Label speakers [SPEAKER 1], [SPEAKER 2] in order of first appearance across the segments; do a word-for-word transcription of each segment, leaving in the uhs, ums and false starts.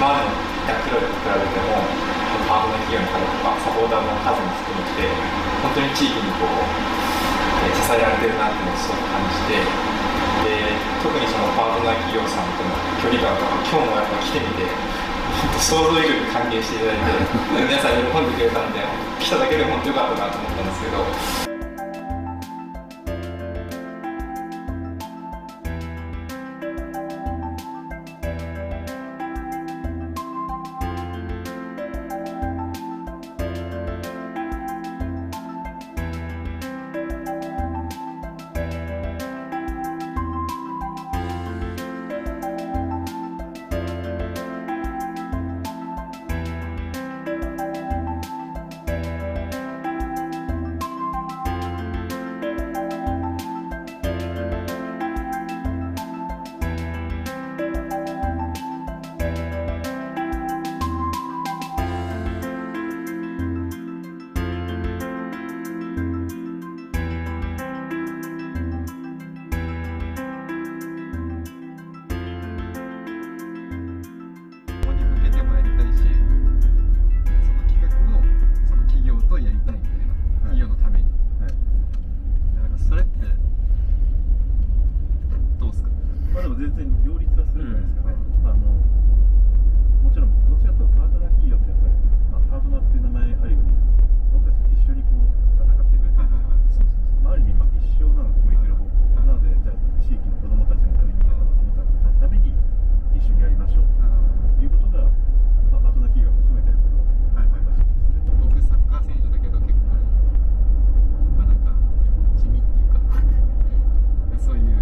[SPEAKER 1] 今までのやってると比べてもパートナー企業の方とかサポーターの数も含めて本当に地域にこう支えられてるなっていうのをすごく感じて、で特にそのパートナー企業さんとの距離感とか今日もやっぱ来てみて想像以上に歓迎していただいて皆さん喜んでくれたんで来ただけで本当良かったなと思ったんですけど。
[SPEAKER 2] 全然両立はするんじゃないですかね。うん、あのもちろんどちらかというとパートナー企業ってやっぱり、まあ、パートナーっていう名前あるように僕たちと一緒にこう戦ってくれてる、まあ、ある意味、まあ、一生なので向いてる方向なので、じゃあ地域の子どもたちのために子どもたちのために一緒にやりましょうということが、まあ、パートナー企業が求めてることだと思います。
[SPEAKER 3] 僕サッカー選手だけど結構まあなんか地味っていうかそういう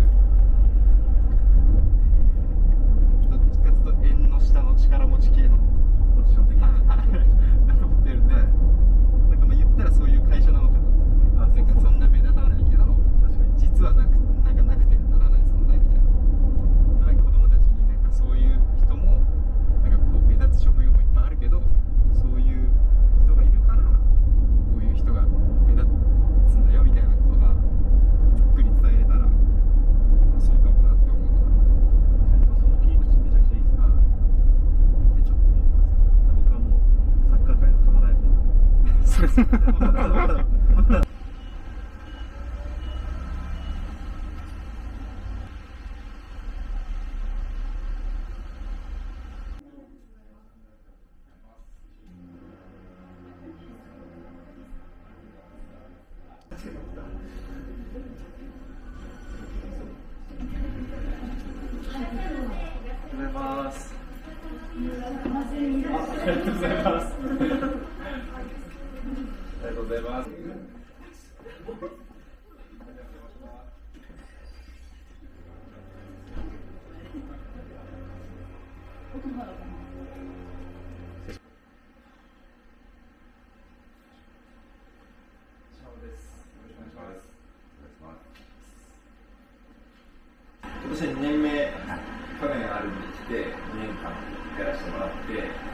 [SPEAKER 3] 縁の下の力持ち系の
[SPEAKER 2] ポジション的な
[SPEAKER 3] だと思ってるんで、はい、なんかまあ言ったらそういう会社なのかなって、なんかそんな目立たないけど、確かに実はなくなんかなくてはならない存在みたいな。なんか子供たちになんかそういう人もなんかこう目立つ職業もいっぱいあるけど、そういう人がいるからこういう人が目立つんだよみたいなことがざっくり伝えれたらそうかもなって思うのかな。
[SPEAKER 2] その切り口めちゃくちゃいいですね。ってちょっと思ってます。僕はもうサッカー界の鎌ヶ谷とそうですありがとうございます。ありがとうございます。ありがとうございます。
[SPEAKER 1] 今年にねんめ、去年あるに来てにねんかんやらせてもらって、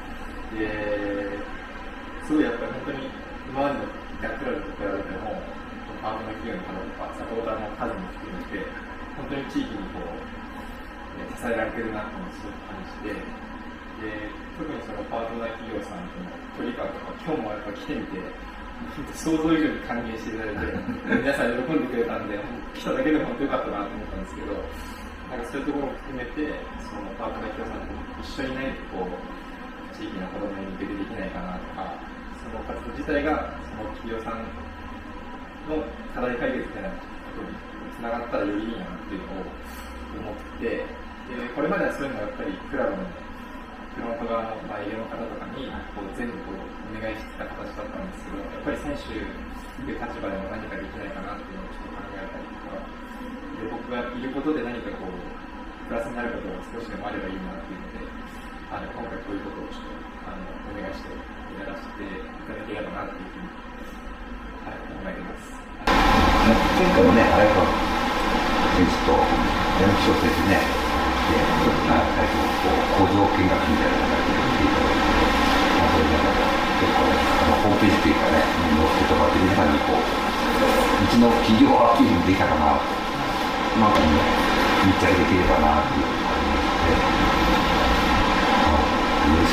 [SPEAKER 1] ですごいやっぱり本当に今までのやってると比べてもパートナー企業の方とかサポーターの数も含めて本当に地域にこう支えられてるなっていうのをすごく感じて、で特にそのパートナー企業さんとの距離感とか今日もやっぱ来てみて想像以上に歓迎していただいて皆さん喜んでくれたんで来ただけでも本当に良かったなと思ったんですけど、なんかそういうところも含めてそのパートナー企業さんと一緒にねこう地域の子供に向けてできないかなとか、その活動自体がその企業さんの課題解決みたいなことにつながったらよりいいなっていうのを思って、でこれまではそういうのがやっぱりクラブのフロント側の、まあ、営業の方とかにこう全部こうお願いしてた形だったんですけど、やっぱり選手という立場でも何かできないかなっていうのをちょっと考えたりとか、で僕がいることで何かこうプラスになることが少しでもあればいいなっていうので、あの今回こういうことをちょっとあのお願いしてやらせていただければなっていうふうに、はい、考えています。
[SPEAKER 4] 前回もね、荒川選手と柳翔選手ね、で、ちょっとなんかこう工場見学みたいな形で来ていただいて、まあ、それで結構ね、あのホームページというかね、載せてもらって皆さんにこう、うちの企業アピールもできたかなと、なんかね、密着できればなという感じで、嬉し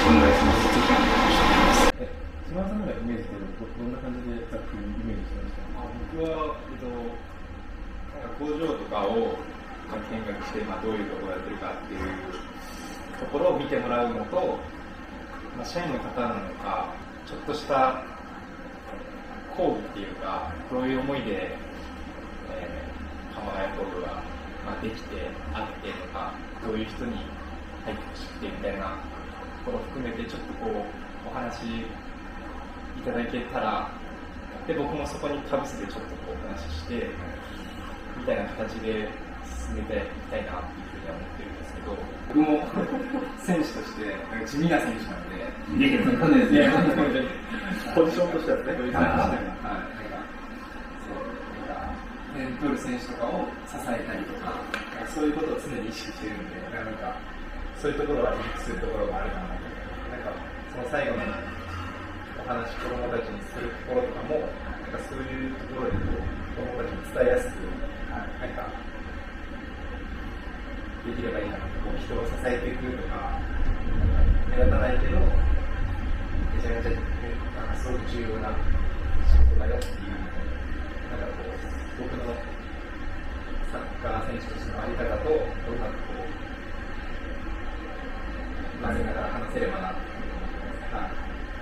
[SPEAKER 4] お願いします。
[SPEAKER 2] え、島田さんがイメージしてるどんな感じでざっくりイメージしてました？
[SPEAKER 1] まあ、僕は、えっと、なんか工場とかを、まあ、見学して、まあ、どういうところやってるかっていうところを見てもらうのと、まあ、社員の方なのか、ちょっとした講義っていうか、どういう思いで、えー、鎌ヶ谷工業が、まあ、できて、あってとか、どういう人に入ってほしくてみたいなところを含めて、ちょっとこう、お話いただけたら、で、僕もそこにかぶせてちょっとこうお話しして、みたいな形で進めていきたいなっていうふうには思ってるんですけど、僕も選手として地味な選手なので、
[SPEAKER 4] いやいや、そんなですね。
[SPEAKER 2] ポジションとしてはね、
[SPEAKER 1] そういう選手としては、はい、なんか、そう、なんか、点取る選手とかを支えたりとか、そういうことを常に意識してるんで、なんか、そういうところはリンクするところがあるかなと。なんか、その最後のお話、子供たちにするところとかも、なんかそういうところでこう子供たちに伝えやすく、なんか、できればいいなと。こう人を支えていくとか、目立たないけど、めちゃめちゃ、なんかすごく重要な仕事だよっていう、なんかこう、僕のサッカー選手としてのあり方と、うまくこう、混ぜながら話せればなっていうのを、はい。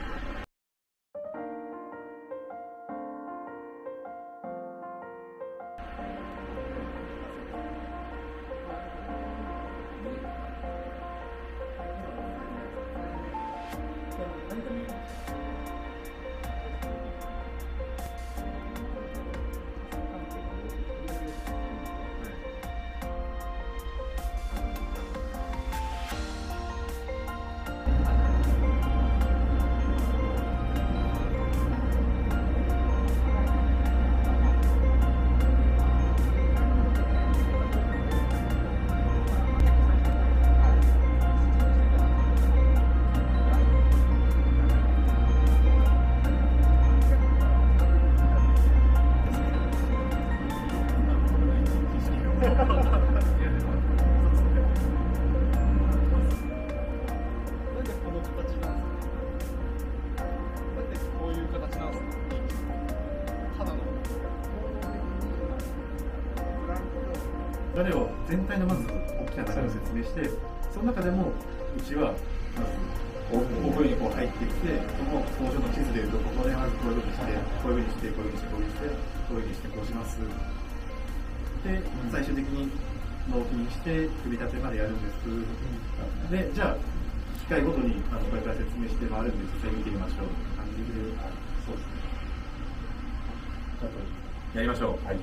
[SPEAKER 2] 流れを全体のまず大きな流れを説明して、その中でもうちはまずこういうふうにこう入ってきて、この工場の地図でいうと、ここでまずこういうふうにして、こういうふうにして、こういうふうにして、こういうふうにして、こういうふうにして、こうします。で、最終的に納品して、組み立てまでやるんです。で、じゃあ、機械ごとにあのこれから説明して回るんで、実際見てみましょう。感じで、そうですね。ちょっとやりましょう。はい。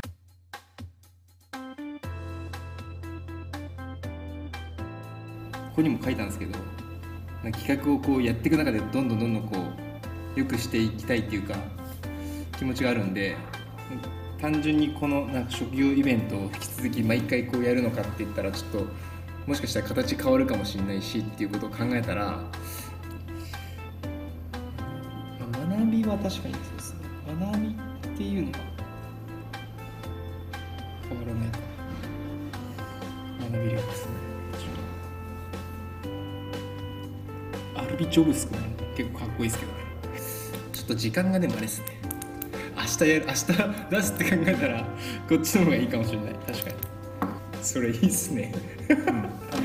[SPEAKER 5] ここにも書いたんですけど、企画をこうやっていく中でどんどんどんどんこう良くしていきたいっていうか気持ちがあるんで、単純にこのなんか職業イベントを引き続き毎回こうやるのかって言ったらちょっともしかしたら形変わるかもしれないしっていうことを考えたら、学びは確かにそうですね。学びっていうのは変わらないか。学び力ですね。アルビ・ジョブス君結構かっこいいですけどね。ちょっと時間がでもあれですね。明日やる、明日出すって考えたらこっちの方がいいかもしれない。確かにそれいいっすね。
[SPEAKER 2] うん